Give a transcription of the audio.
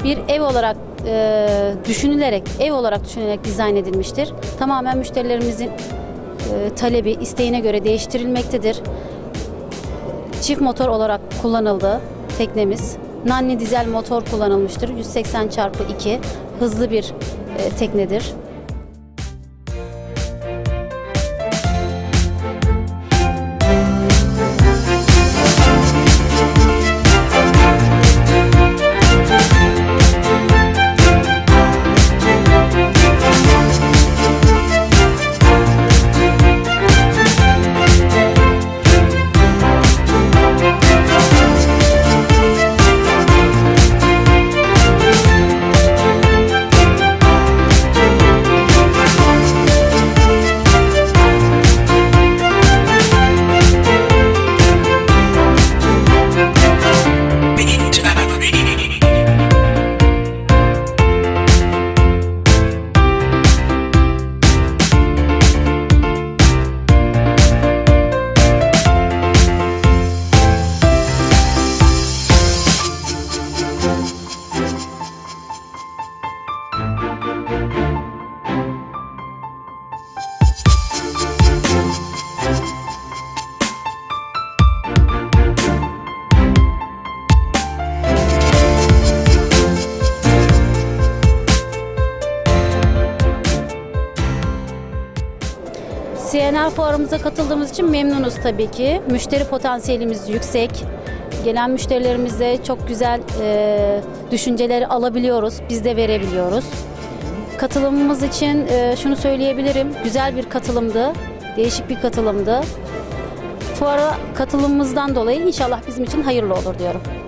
bir ev olarak düşünülerek dizayn edilmiştir. Tamamen müşterilerimizin talebi, isteğine göre değiştirilmektedir. Çift motor olarak kullanıldı teknemiz. Nanni dizel motor kullanılmıştır. 180x2 hızlı bir teknedir. CNR fuarımıza katıldığımız için memnunuz tabii ki. Müşteri potansiyelimiz yüksek. Gelen müşterilerimize çok güzel düşünceleri alabiliyoruz, biz de verebiliyoruz. Katılımımız için şunu söyleyebilirim, güzel bir katılımdı, değişik bir katılımdı. Fuara katılımımızdan dolayı inşallah bizim için hayırlı olur diyorum.